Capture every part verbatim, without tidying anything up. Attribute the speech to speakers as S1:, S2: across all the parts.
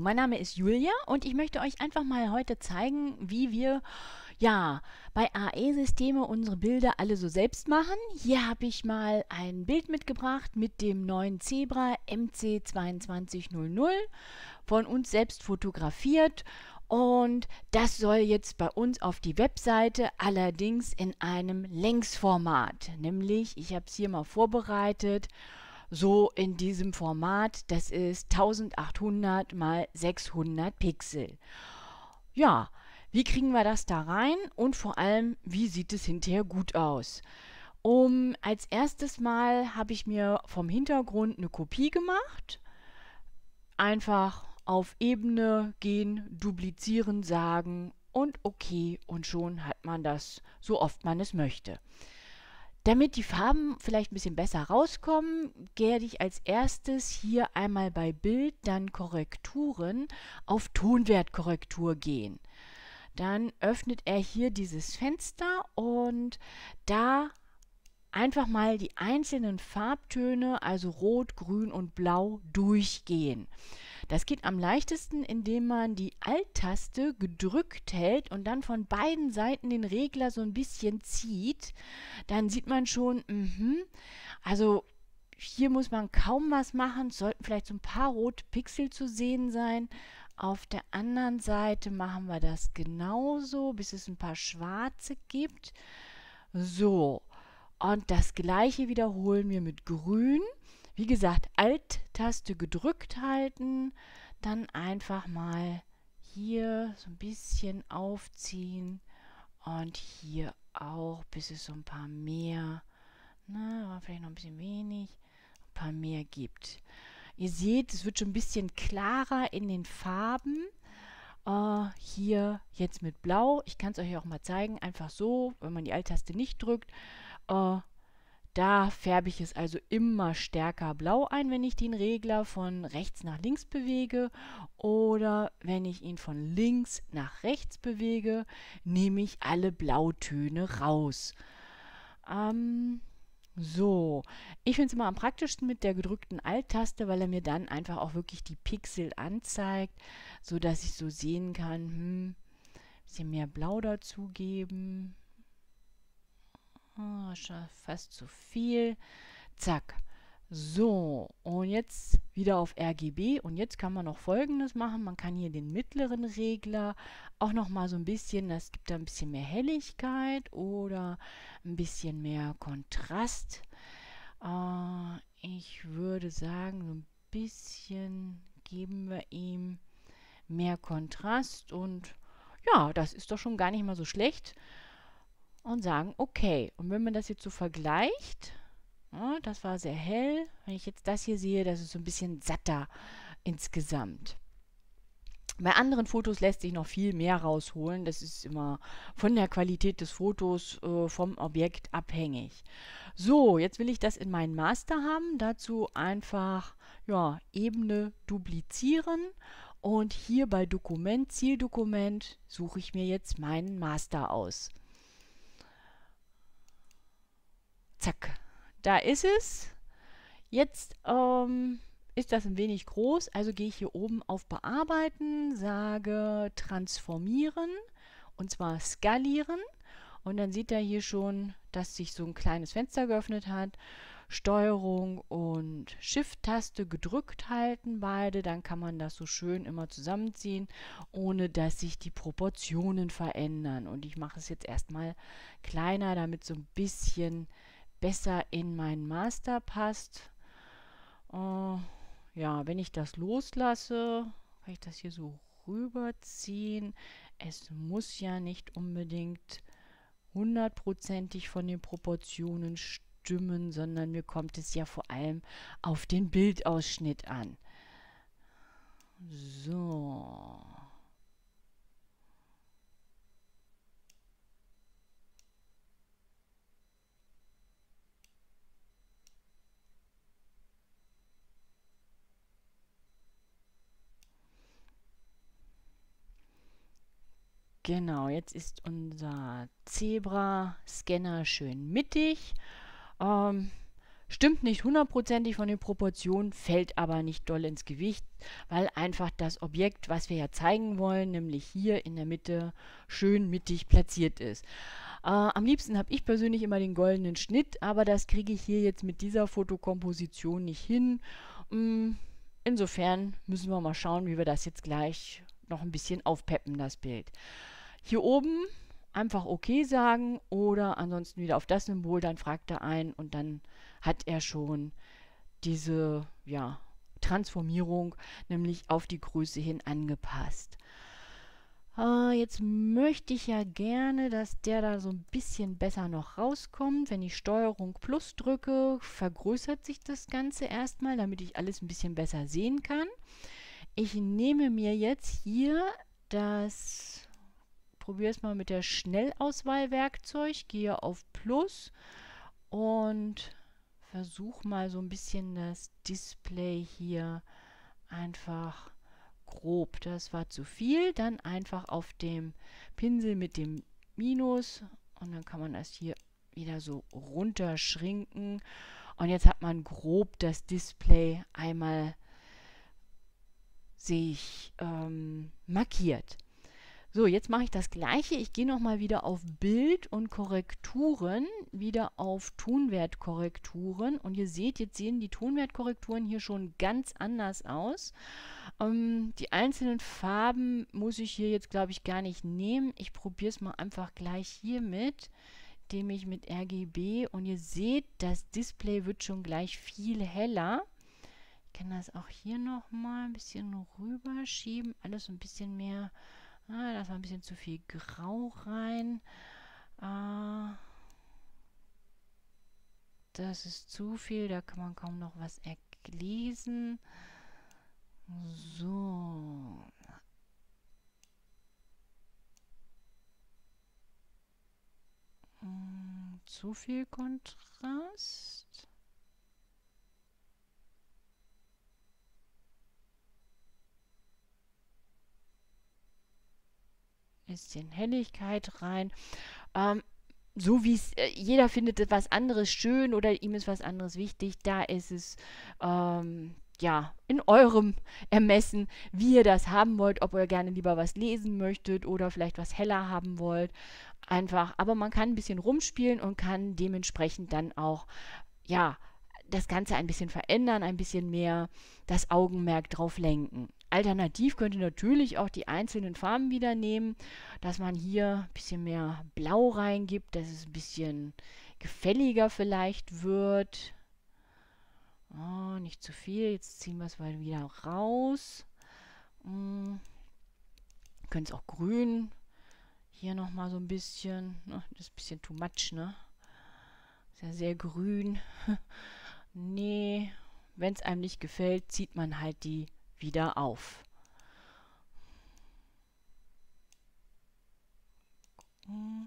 S1: mein Name ist Julia und ich möchte euch einfach mal heute zeigen, wie wir ja bei A E-Systeme unsere Bilder alle so selbst machen. Hier habe ich mal ein Bild mitgebracht mit dem neuen Zebra M C zwei zwei null null von uns selbst fotografiert. Und das soll jetzt bei uns auf die Webseite, allerdings in einem Längsformat. Nämlich, ich habe es hier mal vorbereitet, so in diesem Format, das ist eintausendachthundert mal sechshundert Pixel. Ja, wie kriegen wir das da rein und vor allem, wie sieht es hinterher gut aus? Um, als erstes Mal habe ich mir vom Hintergrund eine Kopie gemacht. Einfach auf Ebene gehen, duplizieren, sagen und okay, und schon hat man das, so oft man es möchte. Damit die Farben vielleicht ein bisschen besser rauskommen, werde ich als erstes hier einmal bei Bild, dann Korrekturen auf Tonwertkorrektur gehen. Dann öffnet er hier dieses Fenster und da einfach mal die einzelnen Farbtöne, also Rot, Grün und Blau, durchgehen. Das geht am leichtesten, indem man die Alt-Taste gedrückt hält und dann von beiden Seiten den Regler so ein bisschen zieht. Dann sieht man schon, mh, also hier muss man kaum was machen. Es sollten vielleicht so ein paar rote Pixel zu sehen sein. Auf der anderen Seite machen wir das genauso, bis es ein paar schwarze gibt. So, und das gleiche wiederholen wir mit Grün. Wie gesagt, Alt-Taste gedrückt halten, dann einfach mal hier so ein bisschen aufziehen und hier auch, bis es so ein paar mehr, na, war vielleicht noch ein bisschen wenig, ein paar mehr gibt. Ihr seht, es wird schon ein bisschen klarer in den Farben. Uh, hier jetzt mit Blau. Ich kann es euch auch mal zeigen, einfach so, wenn man die Alt-Taste nicht drückt. Uh, Da färbe ich es also immer stärker blau ein, wenn ich den Regler von rechts nach links bewege. Oder wenn ich ihn von links nach rechts bewege, nehme ich alle Blautöne raus. Ähm, so, ich finde es immer am praktischsten mit der gedrückten Alt-Taste, weil er mir dann einfach auch wirklich die Pixel anzeigt, sodass ich so sehen kann, hm, ein bisschen mehr Blau dazugeben. Oh, schon fast zu viel. Zack. So, und jetzt wieder auf R G B. Und jetzt kann man noch Folgendes machen. Man kann hier den mittleren Regler auch noch mal so ein bisschen, das gibt da ein bisschen mehr Helligkeit oder ein bisschen mehr Kontrast. Äh, ich würde sagen, so ein bisschen geben wir ihm mehr Kontrast. Und ja, das ist doch schon gar nicht mal so schlecht. Und sagen, okay. Und wenn man das jetzt so vergleicht, ja, das war sehr hell. Wenn ich jetzt das hier sehe, das ist so ein bisschen satter insgesamt. Bei anderen Fotos lässt sich noch viel mehr rausholen. Das ist immer von der Qualität des Fotos, äh, vom Objekt abhängig. So, jetzt will ich das in meinen Master haben. Dazu einfach ja, Ebene duplizieren. Und hier bei Dokument, Zieldokument, suche ich mir jetzt meinen Master aus. Zack, da ist es. Jetzt ähm, ist das ein wenig groß, also gehe ich hier oben auf Bearbeiten, sage Transformieren und zwar skalieren. Und dann sieht er hier schon, dass sich so ein kleines Fenster geöffnet hat. Steuerung und Shift-Taste gedrückt halten beide, dann kann man das so schön immer zusammenziehen, ohne dass sich die Proportionen verändern. Und ich mache es jetzt erstmal kleiner, damit so ein bisschen besser in meinen Master passt. Uh, ja, wenn ich das loslasse, kann ich das hier so rüberziehen. Es muss ja nicht unbedingt hundertprozentig von den Proportionen stimmen, sondern mir kommt es ja vor allem auf den Bildausschnitt an. So. Genau, jetzt ist unser Zebra-Scanner schön mittig. Ähm, Stimmt nicht hundertprozentig von den Proportionen, fällt aber nicht doll ins Gewicht, weil einfach das Objekt, was wir ja zeigen wollen, nämlich hier in der Mitte, schön mittig platziert ist. Äh, am liebsten habe ich persönlich immer den goldenen Schnitt, aber das kriege ich hier jetzt mit dieser Fotokomposition nicht hin. Mm, insofern müssen wir mal schauen, wie wir das jetzt gleich noch ein bisschen aufpeppen, das Bild. Hier oben einfach OK sagen oder ansonsten wieder auf das Symbol, dann fragt er ein und dann hat er schon diese ja, Transformierung nämlich auf die Größe hin angepasst. Äh, jetzt möchte ich ja gerne, dass der da so ein bisschen besser noch rauskommt. Wenn ich Steuerung Plus drücke, vergrößert sich das Ganze erstmal, damit ich alles ein bisschen besser sehen kann. Ich nehme mir jetzt hier das, probiere es mal mit der Schnellauswahlwerkzeug, gehe auf Plus und versuche mal so ein bisschen das Display hier einfach grob. Das war zu viel. Dann einfach auf dem Pinsel mit dem Minus und dann kann man das hier wieder so runterschrinken. Und jetzt hat man grob das Display einmal sich ähm, markiert. So, jetzt mache ich das gleiche. Ich gehe nochmal wieder auf Bild und Korrekturen, wieder auf Tonwertkorrekturen. Und ihr seht, jetzt sehen die Tonwertkorrekturen hier schon ganz anders aus. Ähm, die einzelnen Farben muss ich hier jetzt, glaube ich, gar nicht nehmen. Ich probiere es mal einfach gleich hier mit, indem ich mit R G B, und ihr seht, das Display wird schon gleich viel heller. Ich kann das auch hier nochmal ein bisschen rüberschieben, alles ein bisschen mehr. Ah, da war ein bisschen zu viel Grau rein. Ah, das ist zu viel, da kann man kaum noch was erlesen. So. Hm, zu viel Kontrast. Bisschen Helligkeit rein. Ähm, so wie es, äh, jeder findet etwas anderes schön oder ihm ist was anderes wichtig. Da ist es, ähm, ja, in eurem Ermessen, wie ihr das haben wollt, ob ihr gerne lieber was lesen möchtet oder vielleicht was heller haben wollt. Einfach, aber man kann ein bisschen rumspielen und kann dementsprechend dann auch, ja, das Ganze ein bisschen verändern, ein bisschen mehr das Augenmerk drauf lenken. Alternativ könnt ihr natürlich auch die einzelnen Farben wieder nehmen, dass man hier ein bisschen mehr Blau reingibt, dass es ein bisschen gefälliger vielleicht wird. Oh, nicht zu viel, jetzt ziehen wir es mal wieder raus. Hm. Könnt es auch grün. Hier nochmal so ein bisschen. Oh, das ist ein bisschen too much, ne? Ist ja sehr grün. Nee, wenn es einem nicht gefällt, zieht man halt die wieder auf. Hm.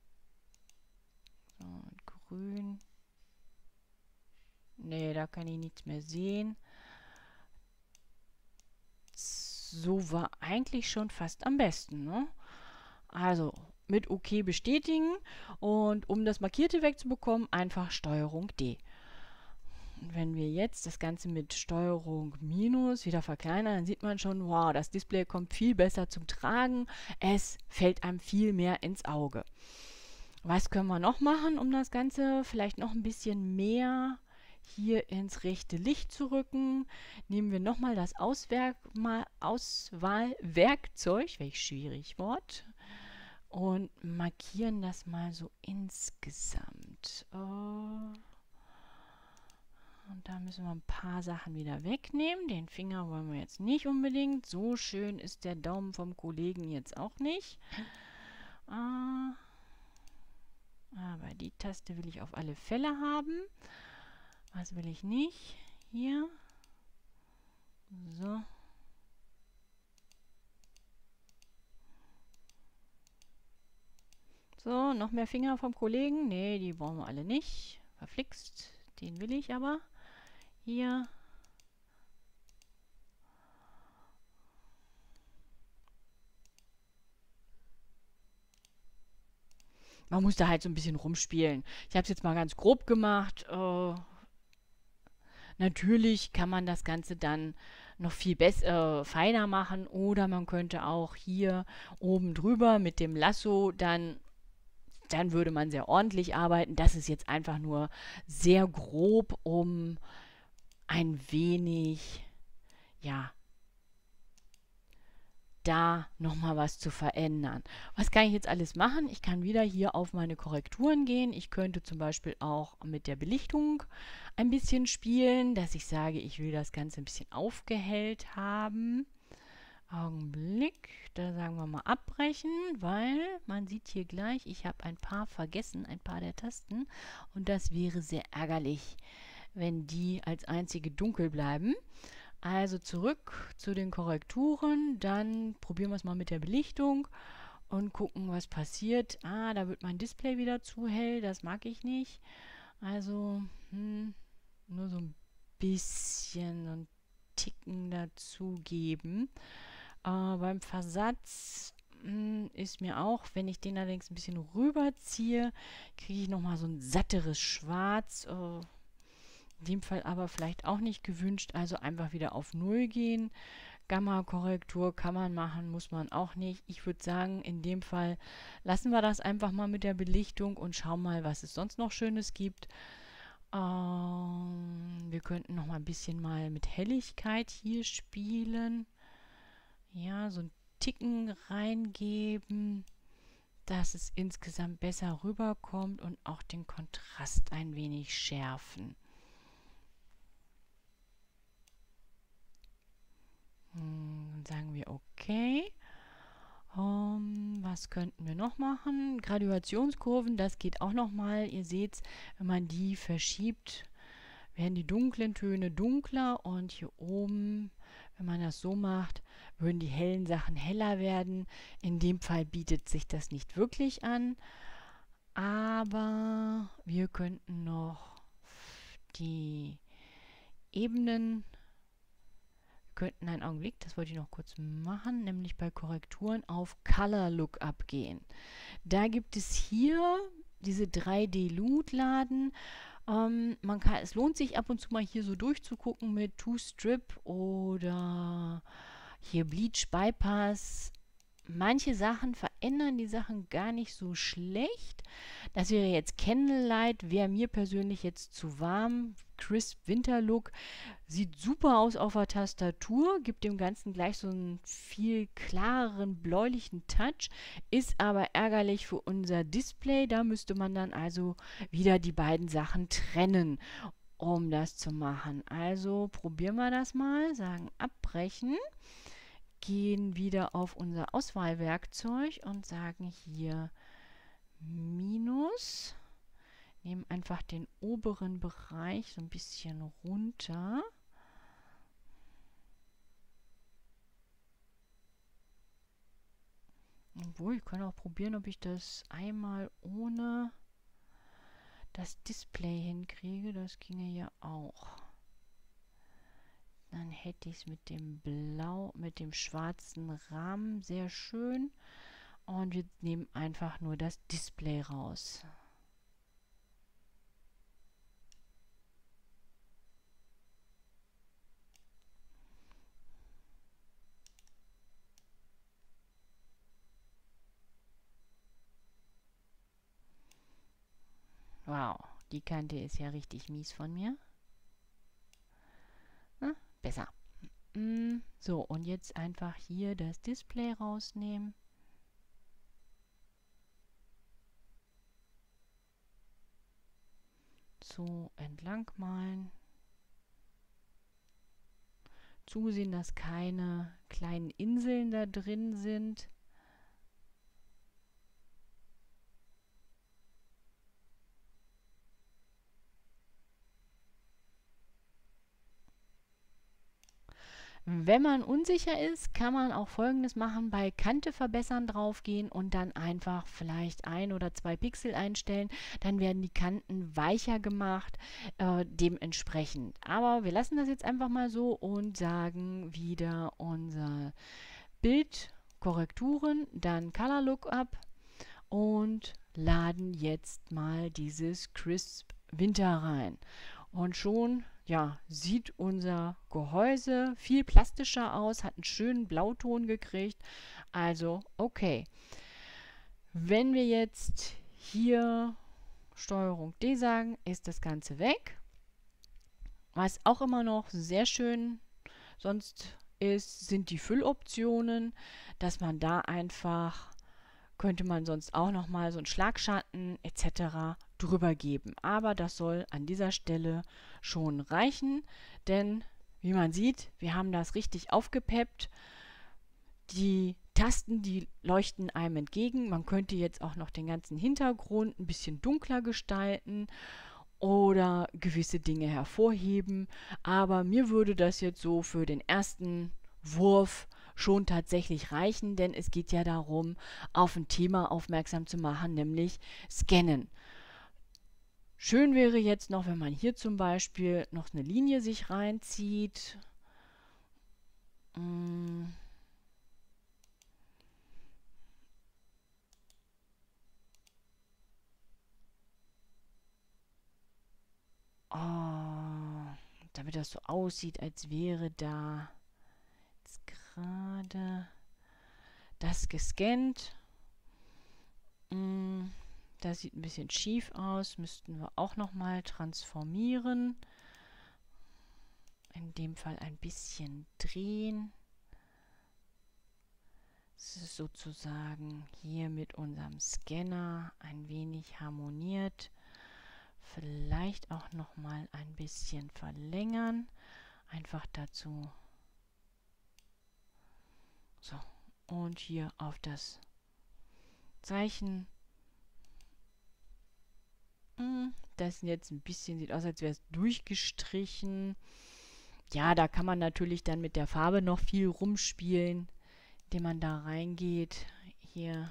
S1: So, und grün. Nee, da kann ich nichts mehr sehen. So war eigentlich schon fast am besten, ne? Also mit OK bestätigen und um das Markierte wegzubekommen, einfach Steuerung D. Und wenn wir jetzt das Ganze mit Steuerung Minus wieder verkleinern, dann sieht man schon, wow, das Display kommt viel besser zum Tragen. Es fällt einem viel mehr ins Auge. Was können wir noch machen, um das Ganze vielleicht noch ein bisschen mehr hier ins rechte Licht zu rücken? Nehmen wir nochmal das Auswerk mal Auswahlwerkzeug, welch schwierig Wort, und markieren das mal so insgesamt. Oh. Und da müssen wir ein paar Sachen wieder wegnehmen. Den Finger wollen wir jetzt nicht unbedingt. So schön ist der Daumen vom Kollegen jetzt auch nicht. Ah, aber die Taste will ich auf alle Fälle haben. Was will ich nicht? Hier. So. So, noch mehr Finger vom Kollegen. Nee, die wollen wir alle nicht. Verflixt. Den will ich aber. Hier. Man muss da halt so ein bisschen rumspielen. Ich habe es jetzt mal ganz grob gemacht. Äh, Natürlich kann man das Ganze dann noch viel besser, äh, feiner machen oder man könnte auch hier oben drüber mit dem Lasso dann, dann würde man sehr ordentlich arbeiten. Das ist jetzt einfach nur sehr grob, um ein wenig, ja, da nochmal was zu verändern. Was kann ich jetzt alles machen? Ich kann wieder hier auf meine Korrekturen gehen. Ich könnte zum Beispiel auch mit der Belichtung ein bisschen spielen, dass ich sage, ich will das Ganze ein bisschen aufgehellt haben. Augenblick, da sagen wir mal abbrechen, weil man sieht hier gleich, ich habe ein paar vergessen, ein paar der Tasten und das wäre sehr ärgerlich, wenn die als einzige dunkel bleiben. Also zurück zu den Korrekturen, dann probieren wir es mal mit der Belichtung und gucken, was passiert. Ah, da wird mein Display wieder zu hell, das mag ich nicht. Also hm, nur so ein bisschen, so ein Ticken dazugeben. Äh, beim Versatz mh, ist mir auch, wenn ich den allerdings ein bisschen rüberziehe, kriege ich nochmal so ein satteres Schwarz. Äh, in dem Fall aber vielleicht auch nicht gewünscht, also einfach wieder auf Null gehen. Gamma-Korrektur kann man machen, muss man auch nicht. Ich würde sagen, in dem Fall lassen wir das einfach mal mit der Belichtung und schauen mal, was es sonst noch Schönes gibt. Ähm, wir könnten noch mal ein bisschen mal mit Helligkeit hier spielen. Ja, so einen Ticken reingeben, dass es insgesamt besser rüberkommt und auch den Kontrast ein wenig schärfen. Dann sagen wir okay. Um, was könnten wir noch machen? Graduationskurven, das geht auch nochmal. Ihr seht, wenn man die verschiebt, werden die dunklen Töne dunkler und hier oben, wenn man das so macht, würden die hellen Sachen heller werden. In dem Fall bietet sich das nicht wirklich an, aber wir könnten noch die Ebenen könnten einen Augenblick, das wollte ich noch kurz machen, nämlich bei Korrekturen auf Color Lookup gehen. Da gibt es hier diese drei D-Loot-Laden. Ähm, man kann, es lohnt sich ab und zu mal hier so durchzugucken mit Two-Strip oder hier Bleach Bypass. Manche Sachen verändern die Sachen gar nicht so schlecht. Das wäre jetzt Candlelight, wäre mir persönlich jetzt zu warm. Crisp Winterlook sieht super aus auf der Tastatur, gibt dem Ganzen gleich so einen viel klareren bläulichen Touch, ist aber ärgerlich für unser Display. Da müsste man dann also wieder die beiden Sachen trennen, um das zu machen. Also probieren wir das mal, sagen abbrechen. Gehen wieder auf unser Auswahlwerkzeug und sagen hier Minus. Nehmen einfach den oberen Bereich so ein bisschen runter. Obwohl, ich kann auch probieren, ob ich das einmal ohne das Display hinkriege. Das ginge ja auch. Dann hätte ich es mit dem Blau, mit dem schwarzen Rahmen sehr schön. Und wir nehmen einfach nur das Display raus. Wow, die Kante ist ja richtig mies von mir. Na, besser. So, und jetzt einfach hier das Display rausnehmen. So entlang malen. Zusehen, dass keine kleinen Inseln da drin sind. Wenn man unsicher ist, kann man auch Folgendes machen: bei Kante verbessern draufgehen und dann einfach vielleicht ein oder zwei Pixel einstellen. Dann werden die Kanten weicher gemacht, äh, dementsprechend. Aber wir lassen das jetzt einfach mal so und sagen wieder unser Bild, Korrekturen, dann Color Lookup und laden jetzt mal dieses Crisp Winter rein. Und schon ja, sieht unser Gehäuse viel plastischer aus, hat einen schönen Blauton gekriegt. Also, okay. Wenn wir jetzt hier Steuerung D sagen, ist das Ganze weg. Was auch immer noch sehr schön sonst ist, sind die Fülloptionen, dass man da einfach, könnte man sonst auch nochmal so einen Schlagschatten et cetera drüber geben. Aber das soll an dieser Stelle schon reichen, denn wie man sieht, wir haben das richtig aufgepeppt. Die Tasten, die leuchten einem entgegen. Man könnte jetzt auch noch den ganzen Hintergrund ein bisschen dunkler gestalten oder gewisse Dinge hervorheben. Aber mir würde das jetzt so für den ersten Wurf schon tatsächlich reichen, denn es geht ja darum, auf ein Thema aufmerksam zu machen, nämlich Scannen. Schön wäre jetzt noch, wenn man hier zum Beispiel noch eine Linie sich reinzieht. Hm. Oh, damit das so aussieht, als wäre da jetzt gerade das gescannt. Mm, das sieht ein bisschen schief aus. Müssten wir auch nochmal transformieren. In dem Fall ein bisschen drehen. Es ist sozusagen hier mit unserem Scanner ein wenig harmoniert. Vielleicht auch noch mal ein bisschen verlängern. Einfach dazu. So. Und hier auf das Zeichen. Das jetzt ein bisschen sieht aus, als wäre es durchgestrichen. Ja, da kann man natürlich dann mit der Farbe noch viel rumspielen, indem man da reingeht. Hier.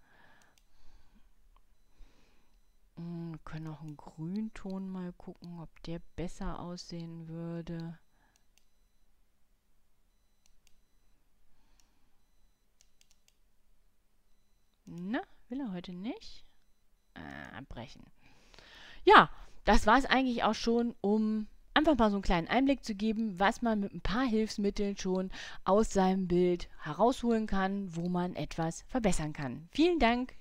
S1: Wir können auch einen Grünton mal gucken, ob der besser aussehen würde. Na, will er heute nicht? Äh, abbrechen. Ja, das war es eigentlich auch schon, um einfach mal so einen kleinen Einblick zu geben, was man mit ein paar Hilfsmitteln schon aus seinem Bild herausholen kann, wo man etwas verbessern kann. Vielen Dank.